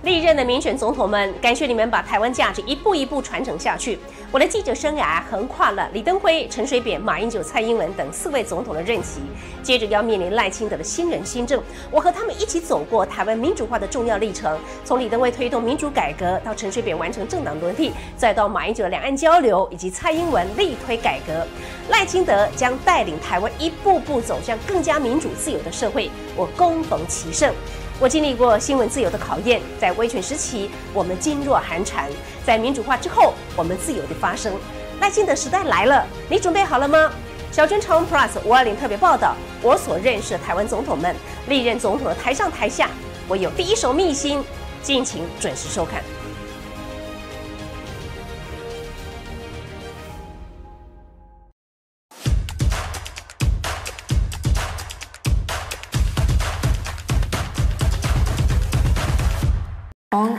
历任的民选总统们，感谢你们把台湾价值一步一步传承下去。我的记者生涯横跨了李登辉、陈水扁、马英九、蔡英文等4位总统的任期，接着要面临赖清德的新人新政。我和他们一起走过台湾民主化的重要历程，从李登辉推动民主改革，到陈水扁完成政党轮替，再到马英九的两岸交流，以及蔡英文力推改革，赖清德将带领台湾一步步走向更加民主自由的社会。我恭逢其盛。我经历过新闻自由的考验，在威权时期，我们噤若寒蝉；在民主化之后，我们自由地发声。赖清德时代来了，你准备好了吗？小娟潮文 Plus 520特别报道，我所认识的台湾总统们，历任总统的台上台下，我有第一手秘辛，敬请准时收看。 从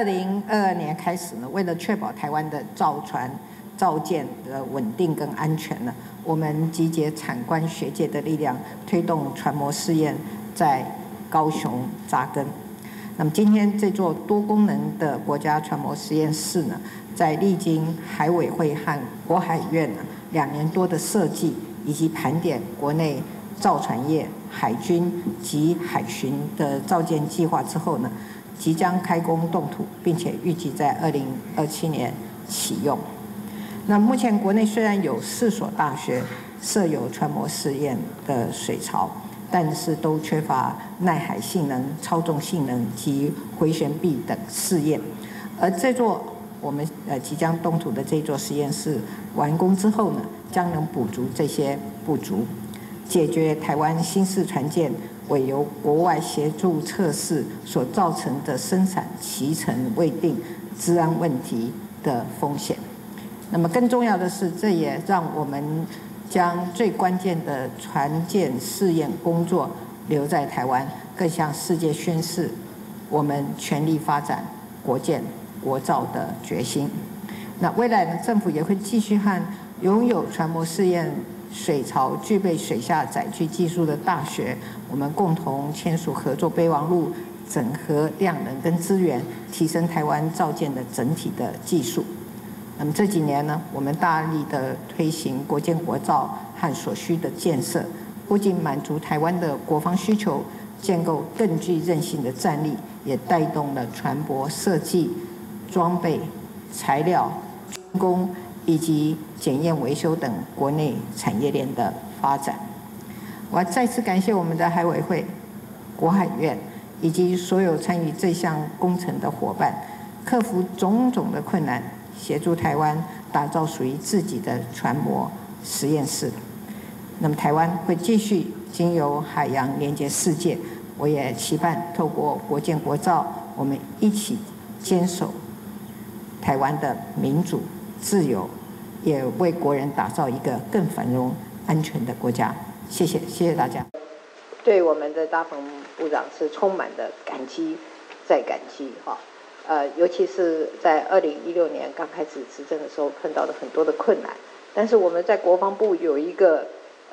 2022年开始呢，为了确保台湾的造船、造舰的稳定跟安全呢，我们集结产官学界的力量，推动船舶试验在高雄扎根。那么今天这座多功能的国家船舶实验室呢，在历经海委会和国海院呢2年多的设计以及盘点国内造船业、海军及海巡的造舰计划之后呢，即将开工动土，并且预计在2027年启用。那目前国内虽然有4所大学设有船舶试验的水槽，但是都缺乏耐海性能、操纵性能及回旋臂等试验。而这座我们即将动土的这座实验室完工之后呢，将能补足这些不足，解决台湾新式船舰委由国外协助测试所造成的生产期程未定、治安问题的风险。那么更重要的是，这也让我们将最关键的船舰试验工作留在台湾，更向世界宣示我们全力发展国建国造的决心。那未来呢，政府也会继续和拥有船舶试验水槽具备水下载具技术的大学，我们共同签署合作备忘录，整合量能跟资源，提升台湾造舰的整体的技术。那么这几年呢，我们大力的推行国建国造和所需的建设，不仅满足台湾的国防需求，建构更具韧性的战力，也带动了船舶设计、装备、材料、军工以及检验维修等国内产业链的发展。我要再次感谢我们的海委会、国海院以及所有参与这项工程的伙伴，克服种种的困难，协助台湾打造属于自己的船舶实验室。那么台湾会继续经由海洋连接世界，我也期盼透过国建国造，我们一起坚守台湾的民主自由，也为国人打造一个更繁荣安全的国家。谢谢，谢谢大家。 对我们的大鹏部长是充满了感激，再感激哈。尤其是在2016年刚开始执政的时候，碰到了很多的困难，但是我们在国防部有一个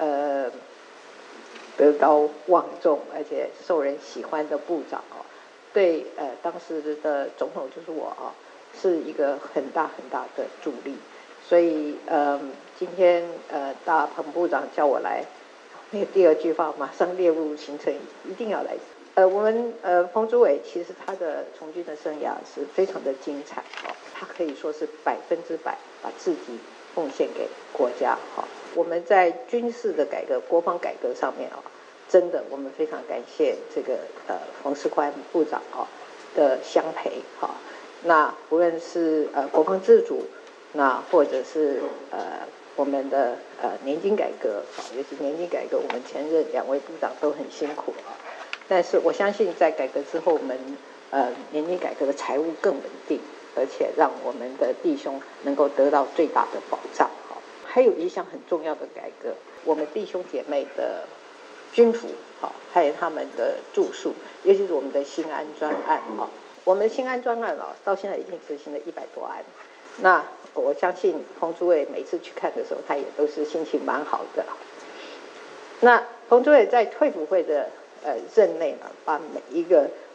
德高望重而且受人喜欢的部长哦，对当时的总统就是我哦，是一个很大很大的助力。所以今天大鹏部长叫我来，那个第2句话马上列入行程，一定要来。我们彭主委其实他的从军的生涯是非常的精彩哦，他可以说是100%把自己奉献给国家哈。我们在军事的改革、国防改革上面啊，真的我们非常感谢这个冯世宽部长啊的相陪哈。那无论是国防自主，那或者是我们的年金改革啊，尤其年金改革，我们前任2位部长都很辛苦啊。但是我相信在改革之后，我们年金改革的财务更稳定，而且让我们的弟兄能够得到最大的保障。还有一项很重要的改革，我们弟兄姐妹的军服，还有他们的住宿，尤其是我们的新安专案我们的新安专案到现在已经执行了100多案。那我相信彭主委每次去看的时候，他也都是心情蛮好的。那彭主委在退辅会的任内呢，把每一个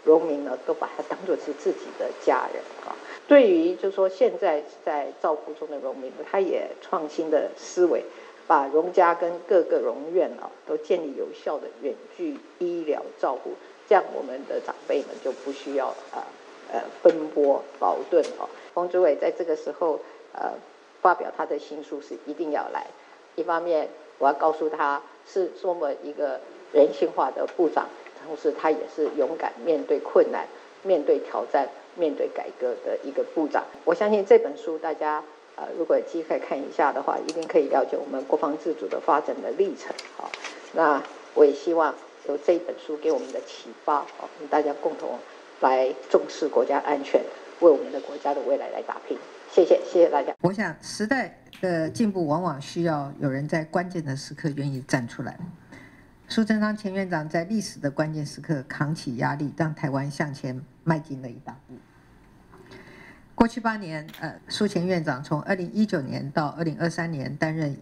荣民呢，都把他当作是自己的家人啊。对于就是说现在在照顾中的荣民，他也创新的思维，把荣家跟各个荣院啊都建立有效的远距医疗照护，这样我们的长辈们就不需要奔波劳顿哦。洪主委在这个时候发表他的新书是一定要来，一方面我要告诉他是多么一个人性化的部长，同时他也是勇敢面对困难、面对挑战、面对改革的一个部长。我相信这本书大家如果有机会看一下的话，一定可以了解我们国防自主的发展的历程。好，那我也希望有这本书给我们的启发，我们大家共同来重视国家安全，为我们的国家的未来来打拼。谢谢大家。 我想时代的进步往往需要有人在关键的时刻愿意站出来。苏贞昌前院长在历史的关键时刻扛起压力，让台湾向前迈进了一大步。过去8年，苏前院长从2019年到2023年担任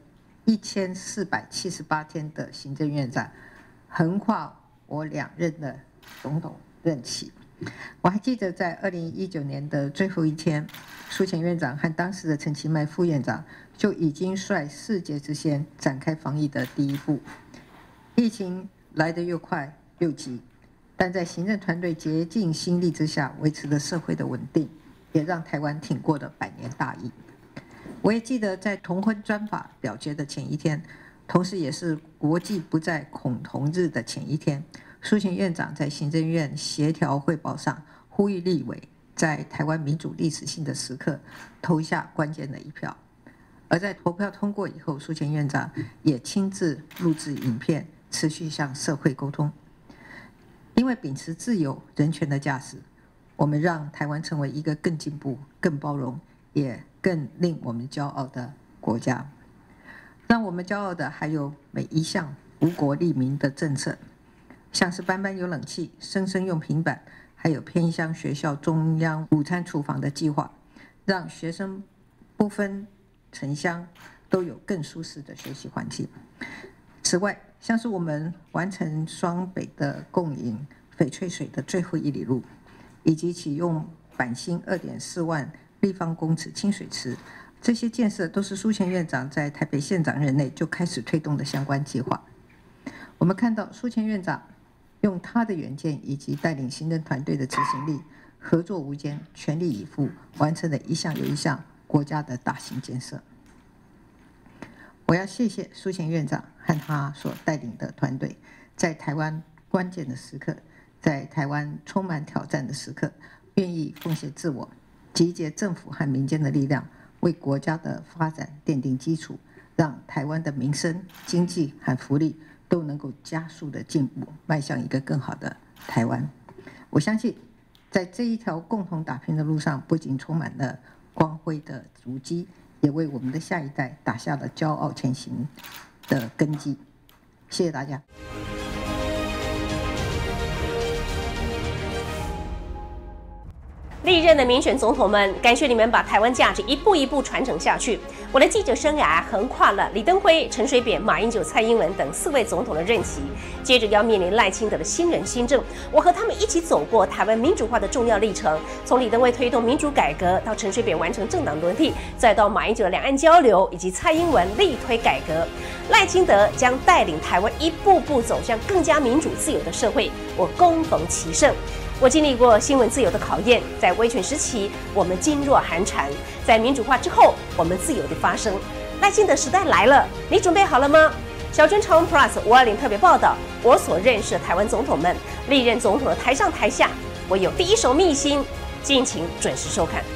1478天的行政院长，横跨我2任的总统任期。我还记得在2019年的最后一天，苏前院长和当时的陈其迈副院长就已经率世界之先展开防疫的第一步。疫情来得又快又急，但在行政团队竭尽心力之下，维持了社会的稳定，也让台湾挺过了100年大疫。我也记得在同婚专法表决的前一天，同时也是国际不再恐同日的前一天，苏前院长在行政院协调汇报上呼吁立委在台湾民主历史性的时刻投下关键的一票。而在投票通过以后，苏前院长也亲自录制影片，持续向社会沟通。因为秉持自由人权的价值，我们让台湾成为一个更进步、更包容，也更令我们骄傲的国家。让我们骄傲的还有每一项无国利民的政策，像是班班有冷气、生生用平板，还有偏乡学校中央午餐厨房的计划，让学生不分城乡都有更舒适的学习环境。此外，像是我们完成双北的共饮翡翠水的最后1里路，以及启用板新2.4万立方公尺清水池，这些建设都是苏前院长在台北县长任内就开始推动的相关计划。我们看到苏前院长用他的远见以及带领行政团队的执行力，合作无间，全力以赴，完成了一项又一项国家的大型建设。我要谢谢苏前院长和他所带领的团队，在台湾关键的时刻，在台湾充满挑战的时刻，愿意奉献自我，集结政府和民间的力量，为国家的发展奠定基础，让台湾的民生、经济和福利都能够加速的进步，迈向一个更好的台湾。我相信，在这一条共同打拼的路上，不仅充满了光辉的足迹，也为我们的下一代打下了骄傲前行的根基。谢谢大家。 历任的民选总统们，感谢你们把台湾价值一步一步传承下去。我的记者生涯横跨了李登辉、陈水扁、马英九、蔡英文等4位总统的任期，接着要面临赖清德的新人新政。我和他们一起走过台湾民主化的重要历程，从李登辉推动民主改革，到陈水扁完成政党轮替，再到马英九的两岸交流，以及蔡英文力推改革，赖清德将带领台湾一步步走向更加民主自由的社会。我恭逢其盛。我经历过新闻自由的考验，在威权时期，我们噤若寒蝉；在民主化之后，我们自由地发声。赖清德时代来了，你准备好了吗？小军朝闻 Plus 520特别报道，我所认识的台湾总统们，历任总统的台上台下，我有第一手秘辛，敬请准时收看。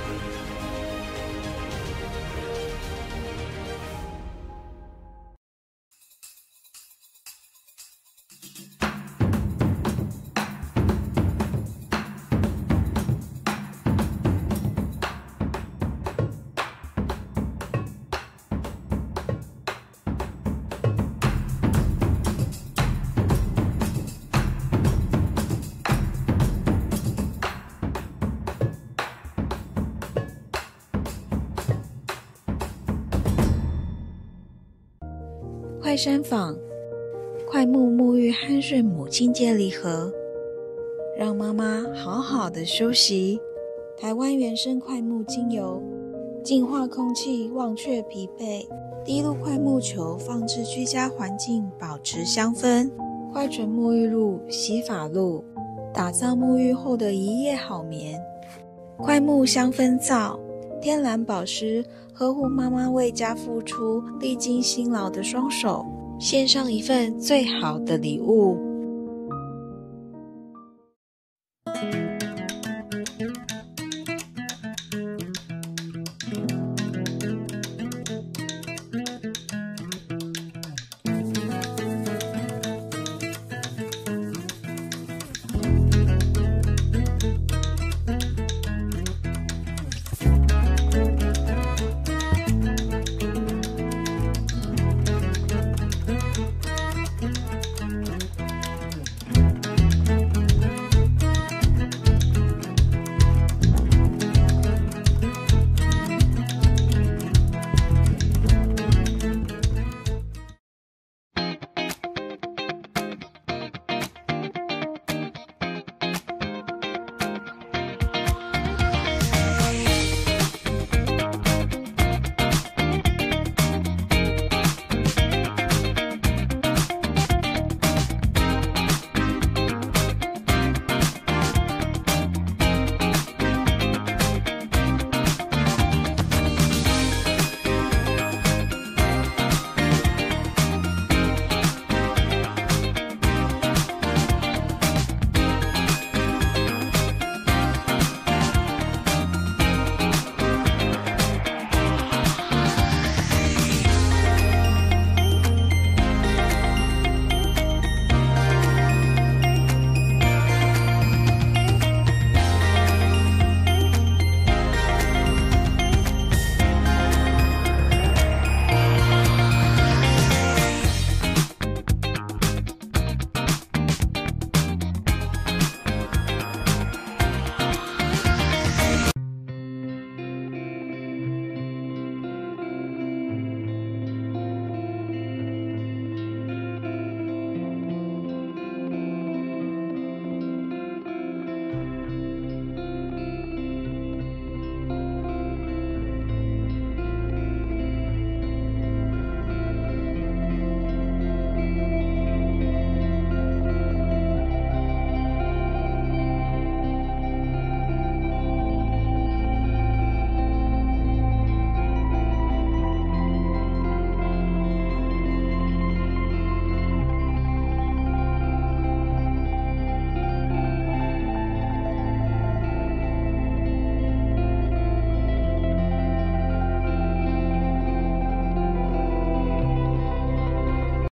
快山坊快木沐浴酣顺母亲节礼盒， 让妈妈好好的休息。台湾原生快木精油，净化空气，忘却疲惫。滴露快木球放置居家环境，保持香氛。快纯沐浴露、洗发露，打造沐浴后的一夜好眠。快木香氛皂，天然保湿，呵护妈妈为家付出历经辛劳的双手，献上一份最好的礼物。